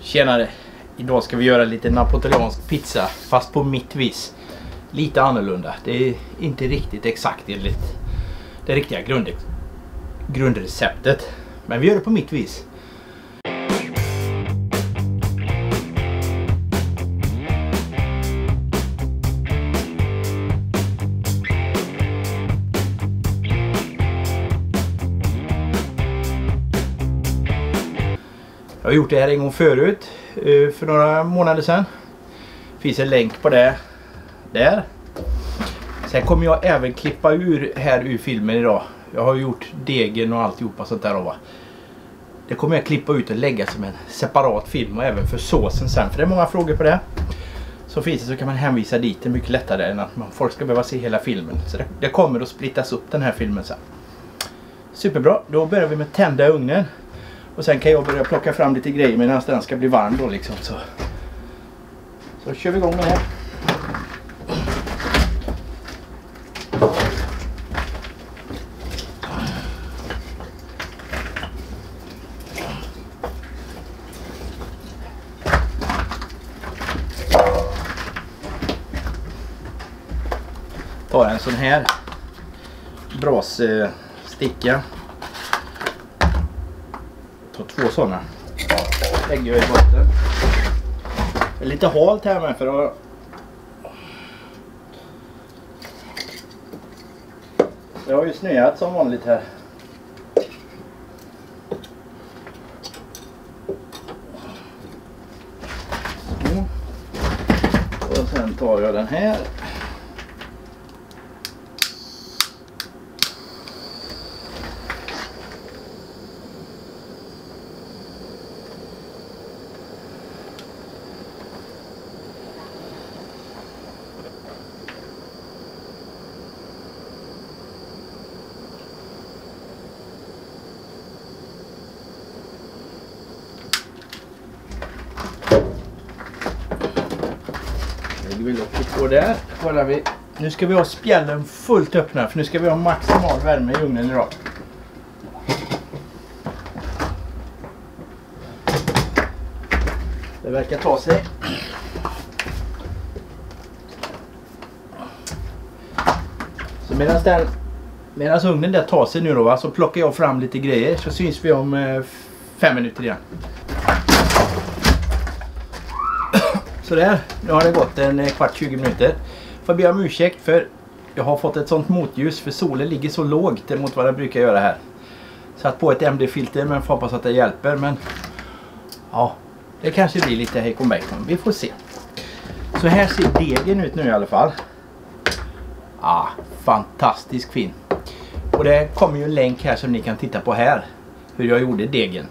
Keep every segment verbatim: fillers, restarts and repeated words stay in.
Tjenare! Idag ska vi göra lite napoleonsk pizza fast på mitt vis. Lite annorlunda. Det är inte riktigt exakt enligt det riktiga grund grundreceptet. Men vi gör det på mitt vis. Jag har gjort det här en gång förut, för några månader sedan. Det finns en länk på det där. Sen kommer jag även klippa ur här ur filmen idag. Jag har gjort degen och alltihopa sånt där. Va? Det kommer jag klippa ut och lägga som en separat film och även för såsen sen. För det är många frågor på det. Så finns det så kan man hänvisa dit. Det är mycket lättare än att man, folk ska behöva se hela filmen. Så det, det kommer att splittas upp den här filmen sen. Superbra, då börjar vi med tända ugnen. Och sen kan jag börja plocka fram lite grejer medan den ska bli varm då liksom. Så, så kör vi igång med det här. Ta en sån här brassticka. Två sådana lägger jag i botten. Det är lite halt här med för att det har ju snöat som vanligt här. Så. Och sen tar jag den här. Vi lockar på där. Kollar vi. Nu ska vi ha spjällen fullt öppna för nu ska vi ha maximal värme i ugnen idag. Det verkar ta sig. Så medan den medan ugnen där tar sig nu då va, så plockar jag fram lite grejer så syns vi om eh, fem minuter igen. Så där, nu har det gått en kvart tjugo minuter. Får be om ursäkt för jag har fått ett sånt motljus för solen ligger så lågt mot vad den brukar göra här. Satt på ett M D-filter men får hoppas att det hjälper. Men ja, det kanske blir lite hejkon bacon. Vi får se. Så här ser degen ut nu i alla fall. Ah, fantastiskt fin. Och det kommer ju en länk här som ni kan titta på här. Hur jag gjorde degen.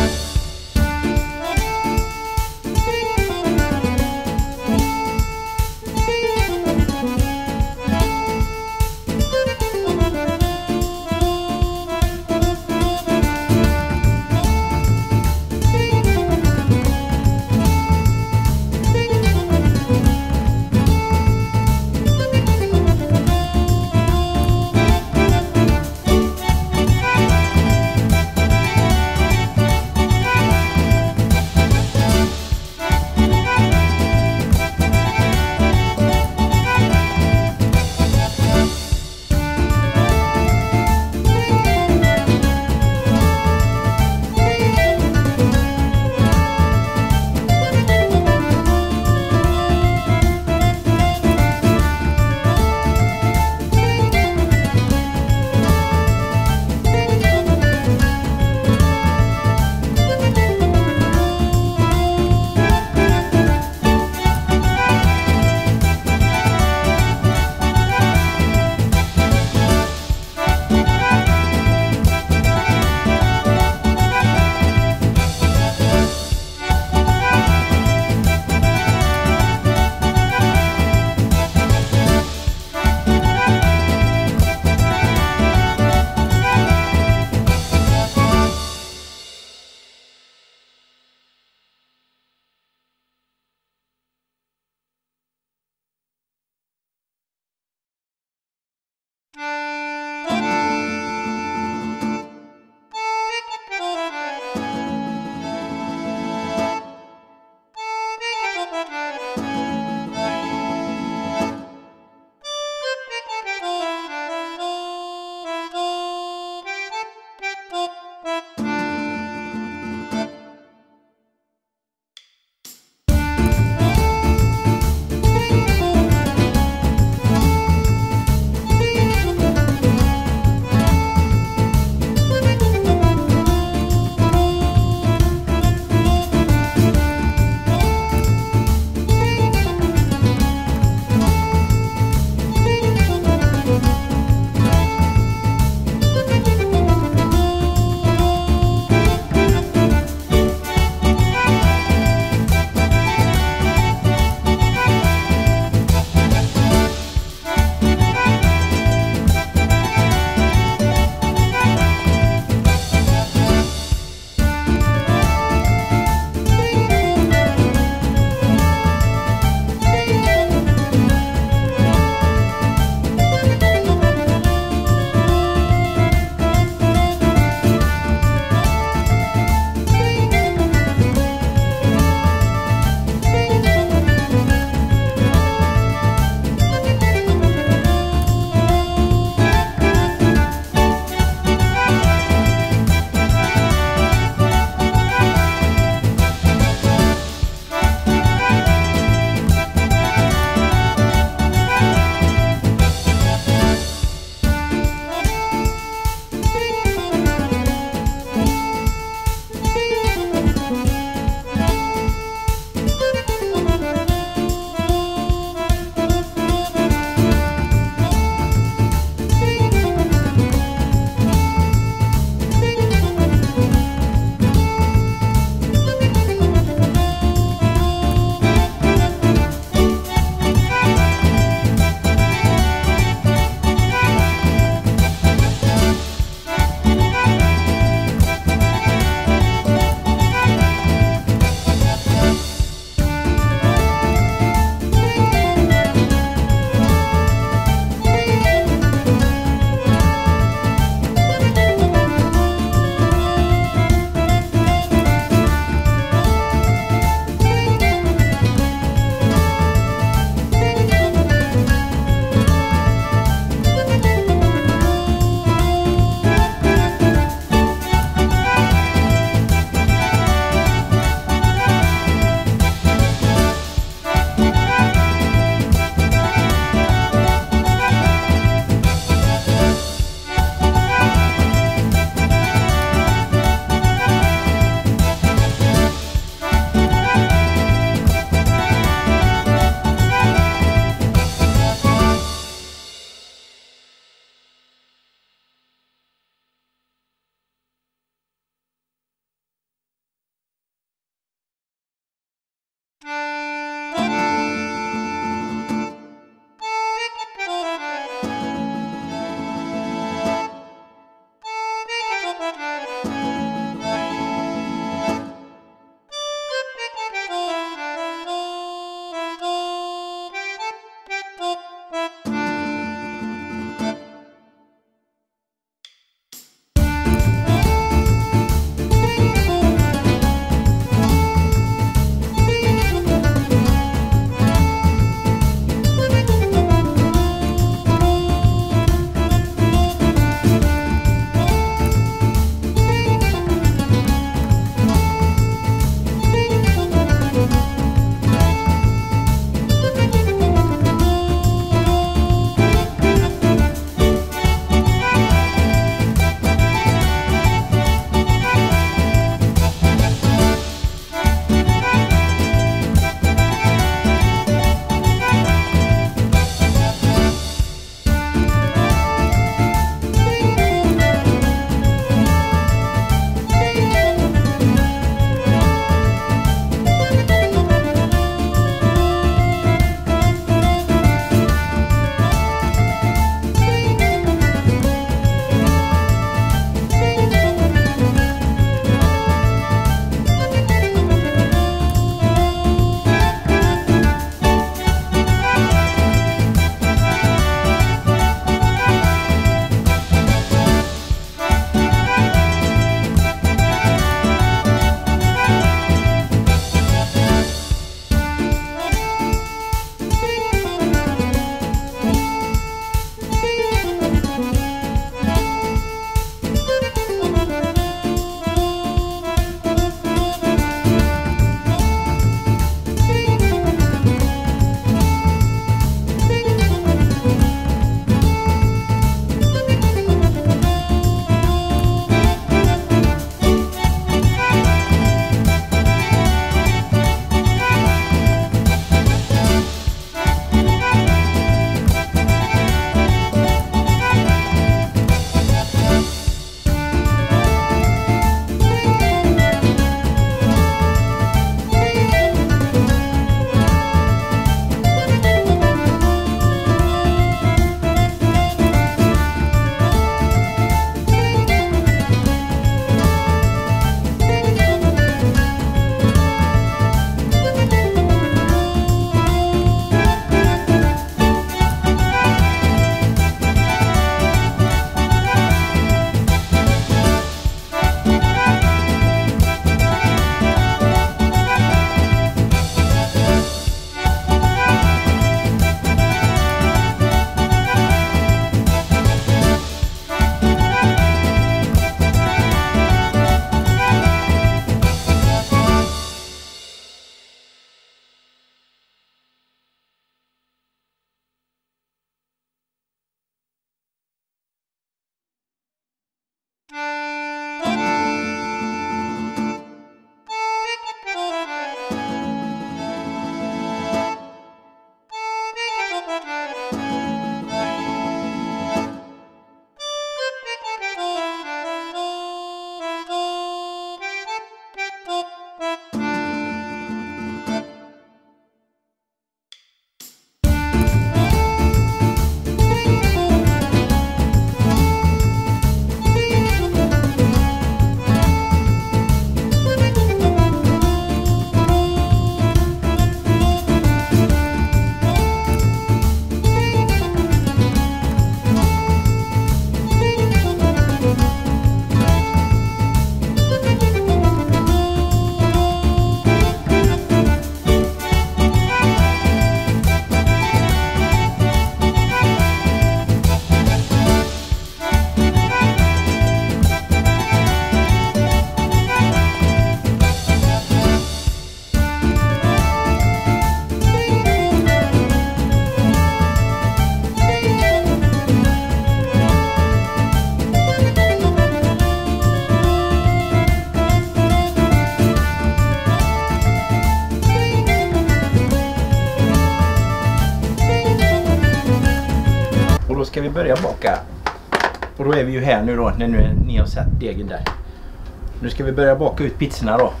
då ska vi börja baka. Och då är vi ju här nu då, när nu ni har sett degen där. Nu ska vi börja baka ut pizzorna då.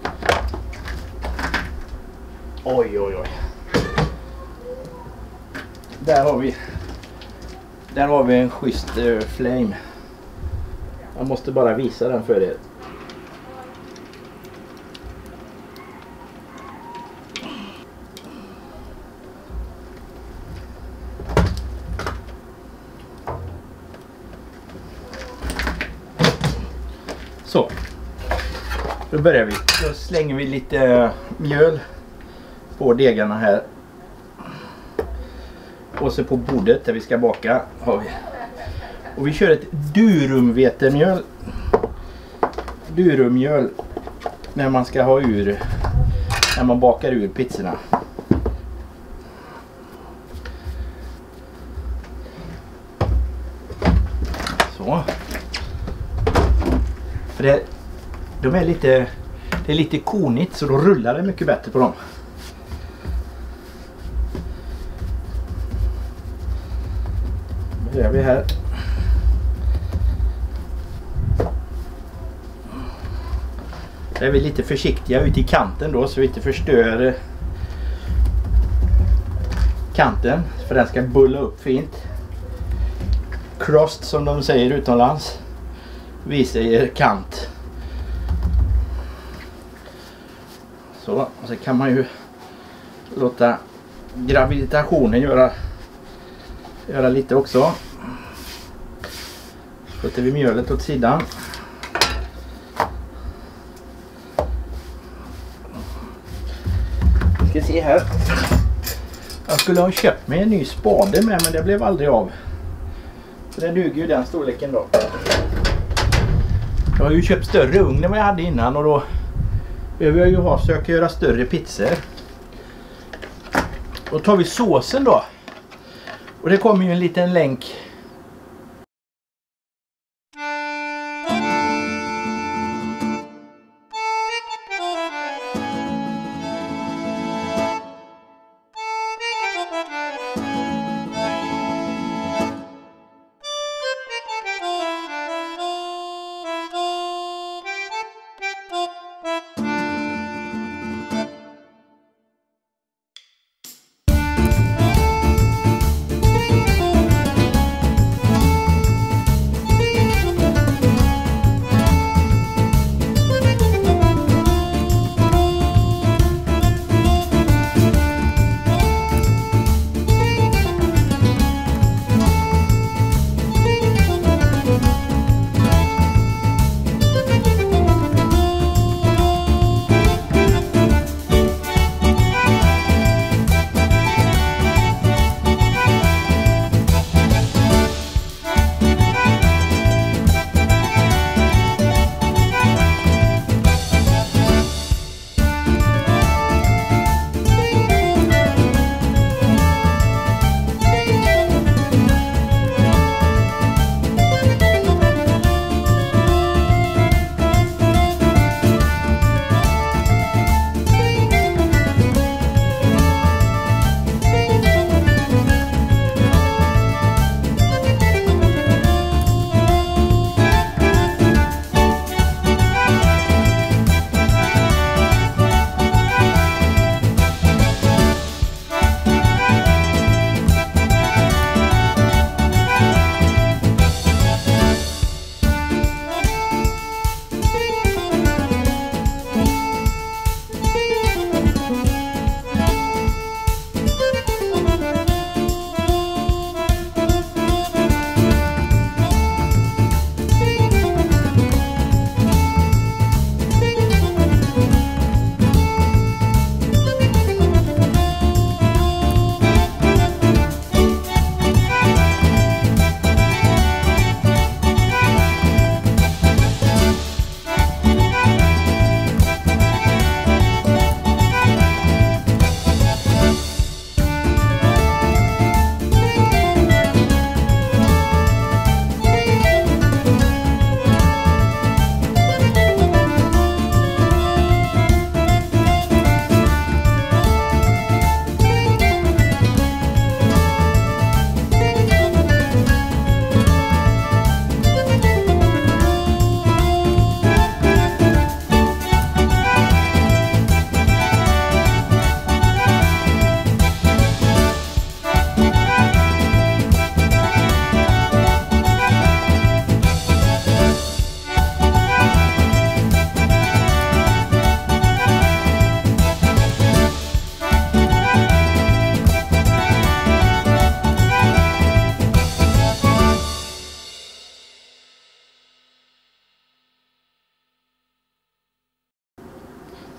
Oj, oj, oj. Där har vi Där har vi en schysst uh, flame. Jag måste bara visa den för er. Så. Då börjar vi. Då slänger vi lite mjöl på degarna här. Och så på bordet där vi ska baka har vi. Och vi kör ett durumvetemjöl. Durummjöl när man ska ha ur, när man bakar ur pizzorna. Så. För det, de är lite, det är lite konigt, så då rullar det mycket bättre på dem. Det gör vi här. Där är vi lite försiktiga ute i kanten då, så vi inte förstör kanten, för den ska bulla upp fint. Crossed som de säger utomlands. Vi säger kant. Så, och så kan man ju låta gravitationen göra göra lite också. Sätter vi mjölet åt sidan. Vi ska se här. Jag skulle ha köpt mig en ny spade med, men det blev aldrig av. Så den duger ju den storleken då. Jag har ju köpt större ugn än vad jag hade innan, och då behöver jag ju ha, försöka göra större pizzor. Då tar vi såsen då. Och det kommer ju en liten länk.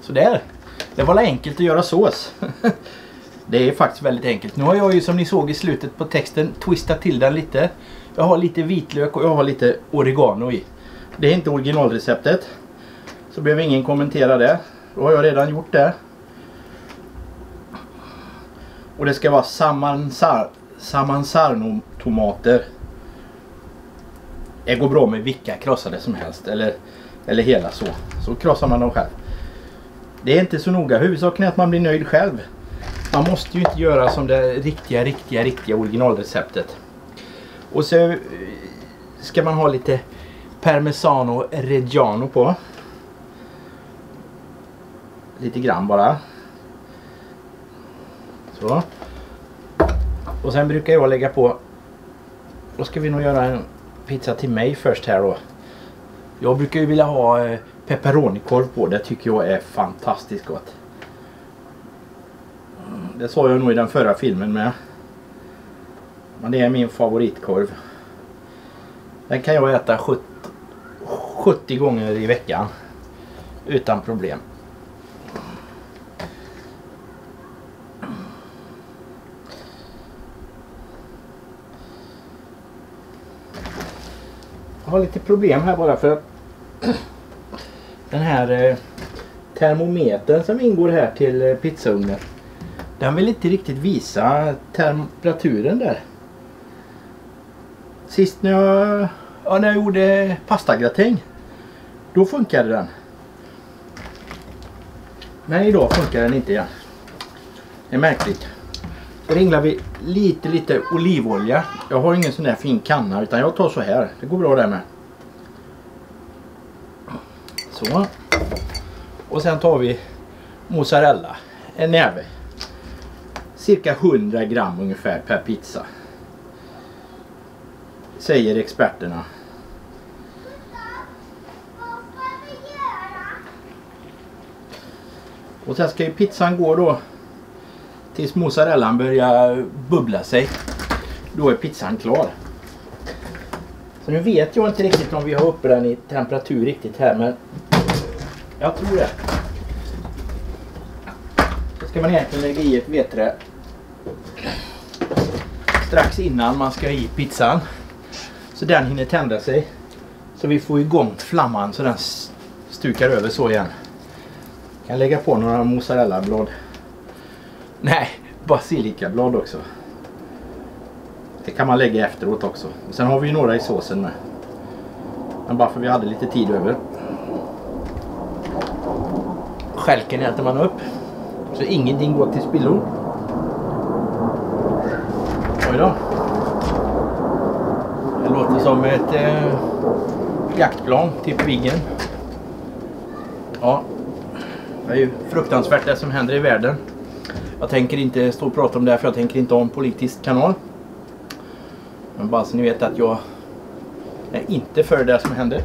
Så där. Det var enkelt att göra sås. Det är faktiskt väldigt enkelt. Nu har jag ju, som ni såg i slutet på texten, twistat till den lite. Jag har lite vitlök och jag har lite oregano i. Det är inte originalreceptet. Så behöver ingen kommentera det. Då har jag redan gjort det. Och det ska vara Samansar, Samansarno-tomater. Det går bra med vilka krossade som helst. Eller, eller hela så. Så krossar man dem själv. Det är inte så noga. Huvudsaken är att man blir nöjd själv. Man måste ju inte göra som det riktiga, riktiga, riktiga originalreceptet. Och så ska man ha lite Parmesano Reggiano på. Lite grann bara. Så. Och sen brukar jag lägga på. Då ska vi nog göra en pizza till mig först här då. Jag brukar ju vilja ha pepperonikorv på. Det tycker jag är fantastiskt gott. Det sa jag nog i den förra filmen med. Men det är min favoritkorv. Den kan jag äta sjuttio gånger i veckan. Utan problem. Jag har lite problem här bara för att den här eh, termometern som ingår här till eh, pizzaugnen, den vill inte riktigt visa temperaturen där. Sist när jag, ja, när jag gjorde pastagratäng, då funkade den. Men idag funkar den inte igen. Det är märkligt. Så ringlar vi lite lite olivolja. Jag har ingen sån där fin kanna utan jag tar så här. Det går bra där med. Så. Och sen tar vi mozzarella. En näve. Cirka hundra gram ungefär per pizza. Säger experterna. Och sen ska ju pizzan gå då tills mozzarellan börjar bubbla sig. Då är pizzan klar. Så nu vet jag inte riktigt om vi har uppe den i temperatur riktigt här, men jag tror det. Så ska man egentligen lägga i ett vedträ strax innan man ska i pizzan. Så den hinner tända sig. Så vi får igång flamman så den stukar över så igen. Jag kan lägga på några mozzarella-blad. Nej, basilikablad också. Det kan man lägga efteråt också. Och sen har vi ju några i såsen med. Men bara för vi hade lite tid över. Skälken äter man upp. Så ingenting går till spillo. Oj då. Det låter som ett eh, jaktplan, typ Viggen. Ja. Det är ju fruktansvärt det som händer i världen. Jag tänker inte stå och prata om det här för jag tänker inte ha en politisk kanal. Men bara så ni vet att jag är inte för det som händer.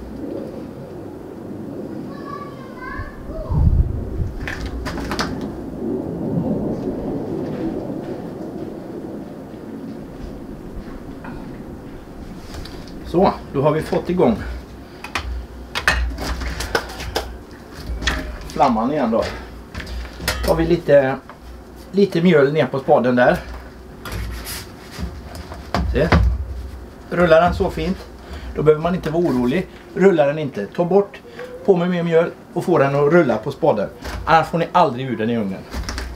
Så, då har vi fått igång flamman igen då. Då har vi lite, lite mjöl ner på spaden där. Se. Rullar den så fint. Då behöver man inte vara orolig. Rullar den inte, ta bort, på med mer mjöl och få den att rulla på spaden. Annars får ni aldrig ur den i ugnen.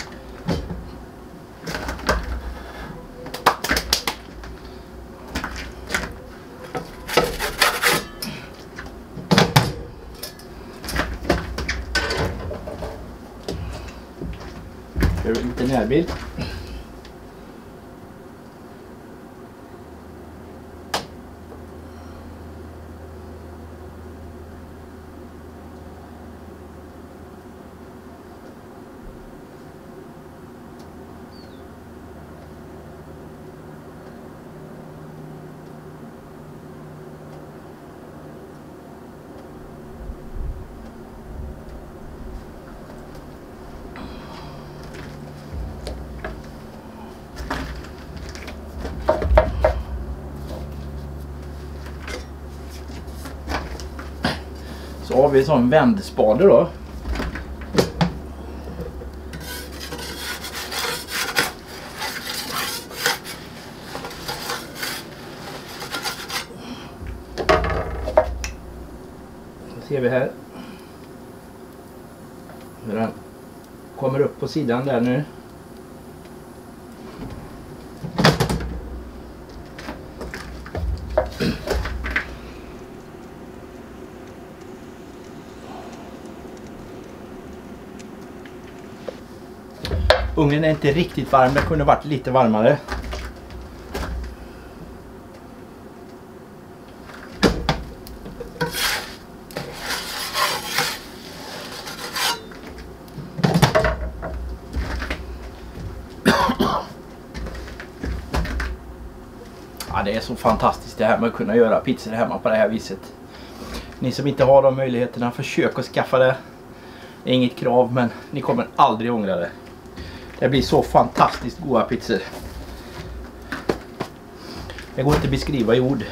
Lite närbild. Så har vi en sån vändspade då. Ser vi här. Hur den kommer upp på sidan där nu. Ugnen är inte riktigt varm, den kunde varit lite varmare. Ja, det är så fantastiskt det här med att kunna göra pizzor hemma på det här viset. Ni som inte har de möjligheterna, försök att skaffa det. Det är inget krav, men ni kommer aldrig ångra det. Det blir så fantastiskt goda pizzor. Det går inte att beskriva i ord.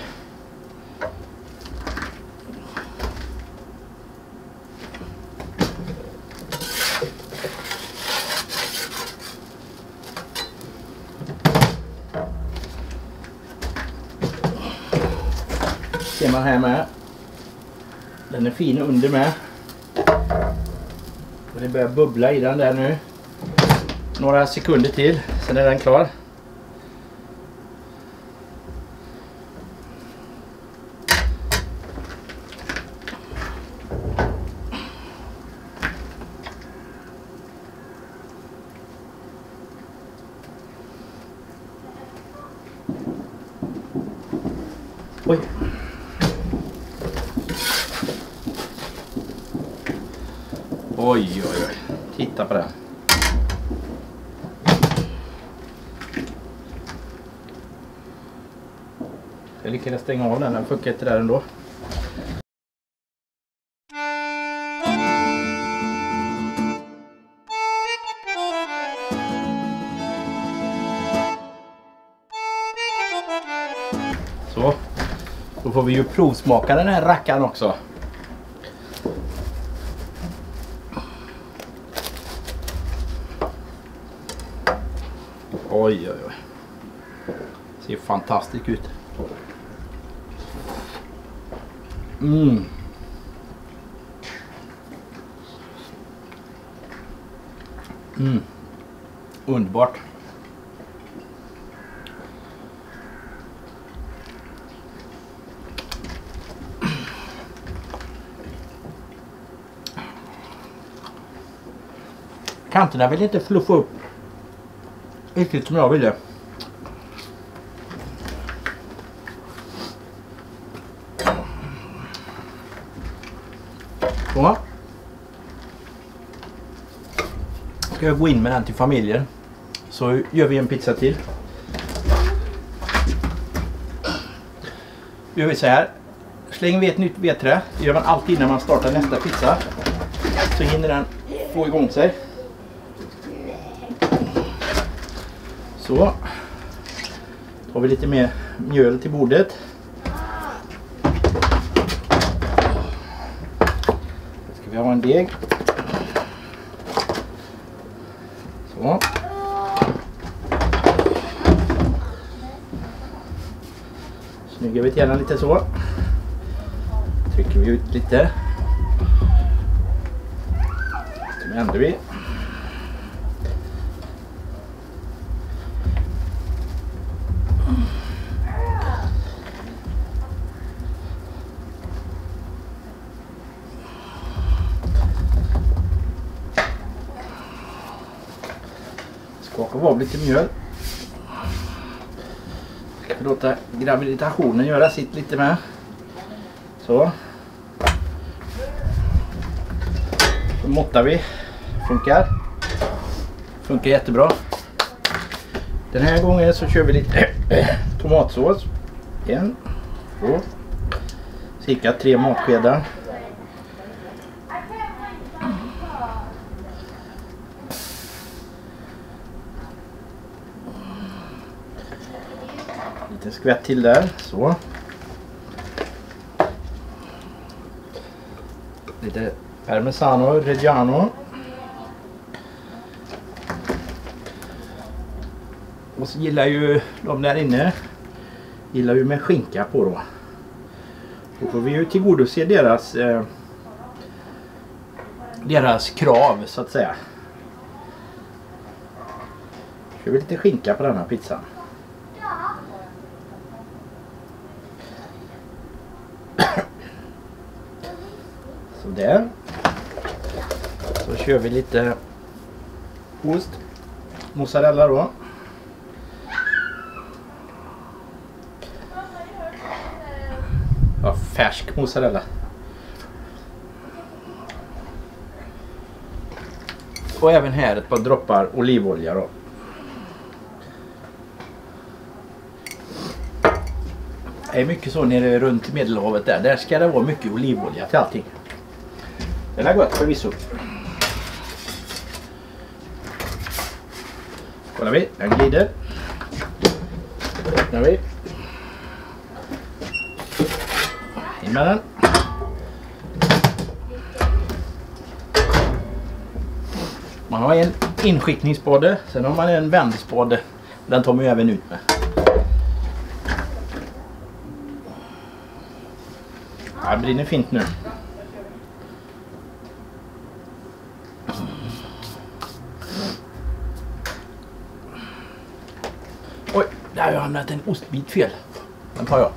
Ser man här med. Den är fin under med. Och det börjar bubbla i den där nu. Några sekunder till, sen är den klar. Oj. Oj, oj, oj. Titta på det. Jag lyckades stänga av den, den funkar inte där ändå. Så, då får vi ju provsmaka den här rackaren också. Oj, oj, oj. Ser fantastiskt ut. Mm. Mm. Underbart. Kanterna vill inte fluffa upp riktigt som jag ville. Så. Ska jag gå in med den till familjen. Så gör vi en pizza till. Gör vi så här. Slänger vi ett nytt vedträ. Det gör man alltid när man startar nästa pizza. Så hinner den få igång sig. Så. Tar vi lite mer mjöl till bordet. Ska vi ha en deg. Så. Snyggar vi till den lite så. Trycker vi ut lite. Så vänder vi. Skaka av lite mjöl. Ska vi låta gravitationen göra sitt lite med. Så. Så måttar vi. Funkar. Funkar jättebra. Den här gången så kör vi lite tomatsås. En, två, cirka tre matskedar. Lite skvätt till där, så. Lite parmesano, reggiano. Och så gillar ju de där inne, gillar ju med skinka på då. Då får vi ju tillgodose deras eh, deras krav så att säga. Jag vill lite skinka på den här pizzan. Så där. Så kör vi lite ost. Mozzarella då. Ja, färsk mozzarella. Och även här ett par droppar olivolja då. Det är mycket så nere runt Medelhavet där. Där ska det vara mycket olivolja till allting. Det är gott förvisso. Kollar vi, den glider. Öppnar vi. In med den. Man har en inskickningsspade, sen har man en vändspade. Den tar man ju även ut med. Ja, det brinner fint nu. Oj, där har jag hamnat en ostbit fel. Den tar jag.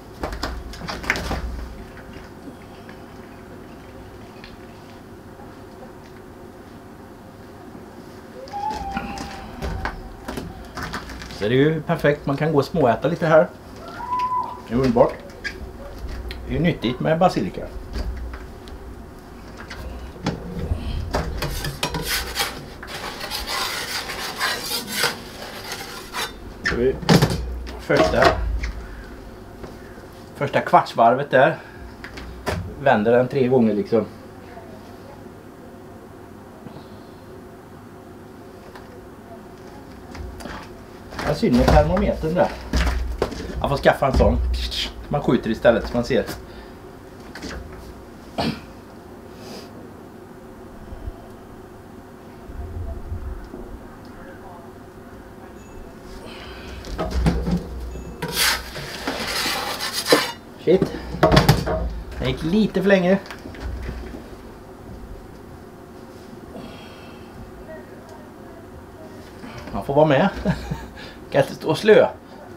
Så det är ju perfekt. Man kan gå och småäta lite här. Det är underbart. Det är ju nyttigt med basilika. Så vi första första kvartsvarvet där. Vänder den tre gånger liksom. Jag syns med termometern där. Jag får skaffa en sån. Man skjuter istället så man ser. Shit. Det gick lite för länge. Man får vara med. Kan inte stå och slö.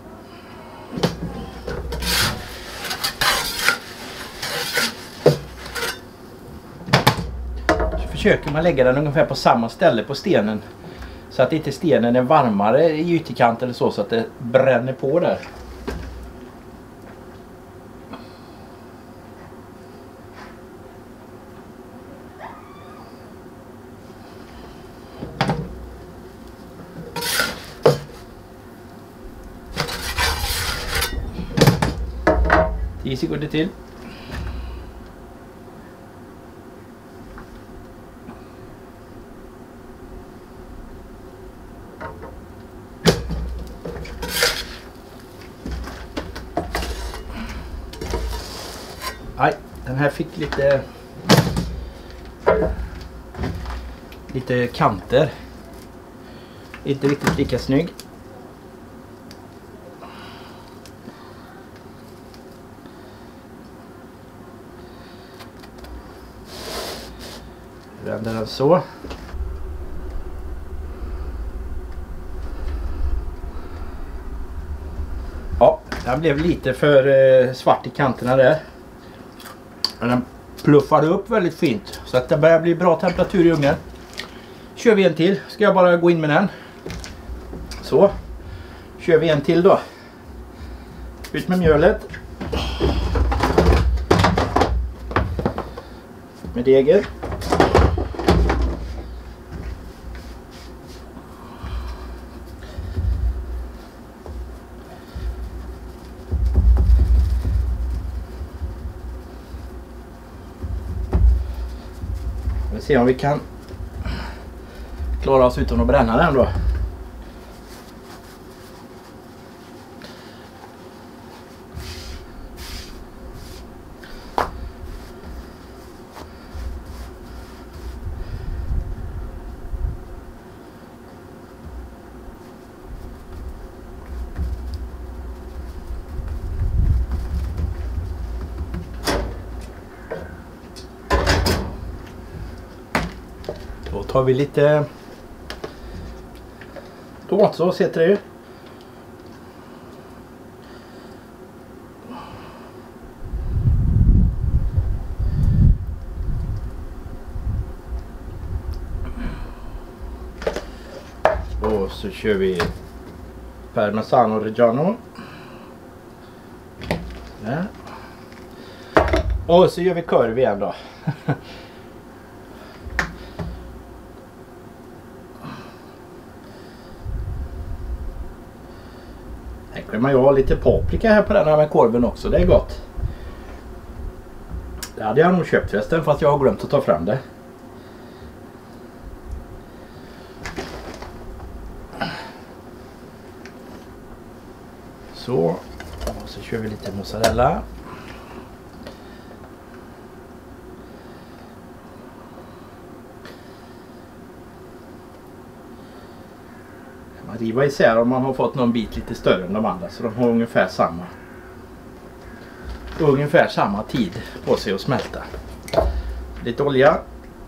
Så försöker man lägga den ungefär på samma ställe på stenen. Så att inte stenen är varmare i ytterkanten eller så, så att det bränner på där. tio sekunder till. Nej, den här fick lite lite kanter. Inte riktigt lika snygg. Vänder den så. Ja, den blev lite för eh, svart i kanterna där. Men den pluffade upp väldigt fint. Så att det börjar bli bra temperatur i ugnen. Kör vi en till. Ska jag bara gå in med den. Så. Kör vi en till då. Ut med mjölet. Med degen. Vi ser om vi kan klara oss utan att bränna den då. tar vi lite tomatsås heter det ju. Och så kör vi parmesano reggiano. Ja. Och så gör vi korv igen då. Här kan man ju ha lite paprika här på den här med korven också, det är gott. Det hade jag nog köpt förresten fast jag har glömt att ta fram det. Så, och så kör vi lite mozzarella. Man river isär om man har fått någon bit lite större än de andra så de har ungefär samma ungefär samma tid på sig att smälta. Lite olja.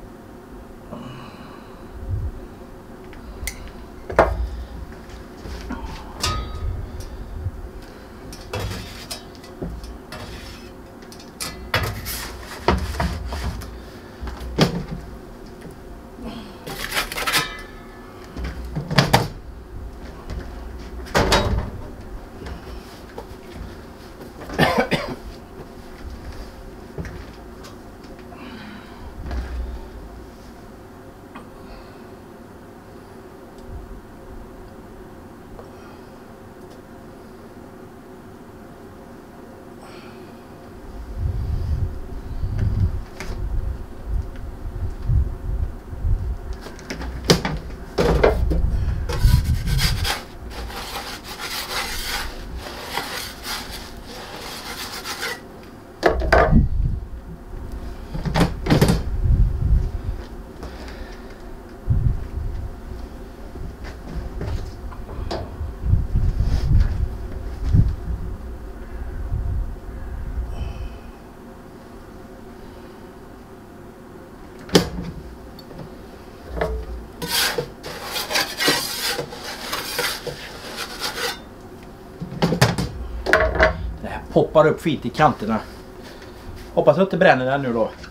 Poppar upp fint i kanterna. Hoppas att det inte bränner den nu då.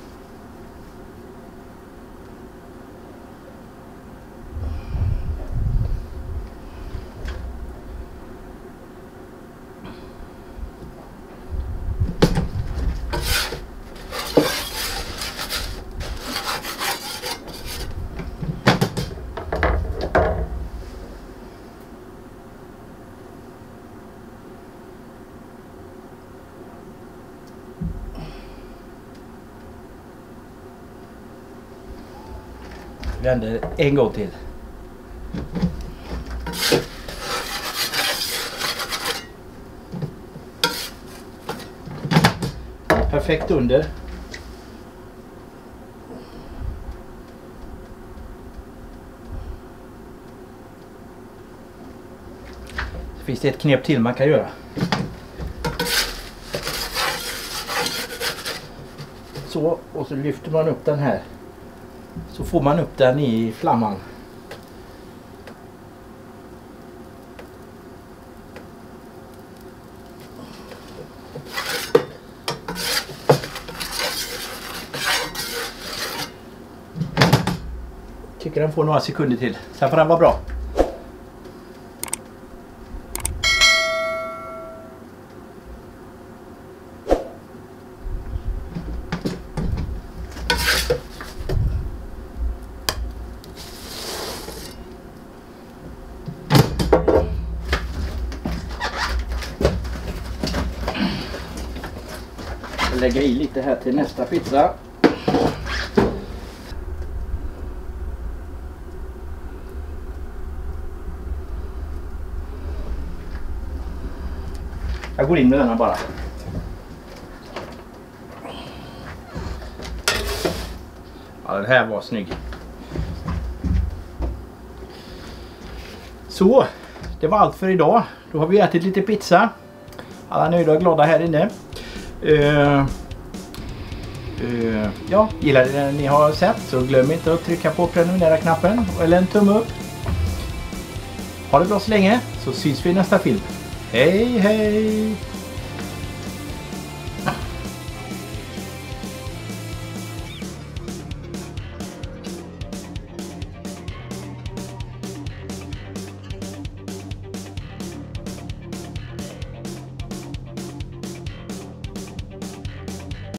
Vänder en gång till. Perfekt under. Så finns det ett knep till man kan göra. Så, och så lyfter man upp den här. Så får man upp den i flamman. Tycker den får några sekunder till. Sen får den vara bra. Lägga i lite här till nästa pizza. Jag går in med denna bara. Ja, den här var snygg. Så, det var allt för idag. Då har vi ätit lite pizza. Alla nöjda och glada här inne. Uh, Uh, ja, gillar ni det ni har sett så glöm inte att trycka på prenumerera-knappen eller en tumme upp. Ha det bra så länge så syns vi i nästa film. Hej hej!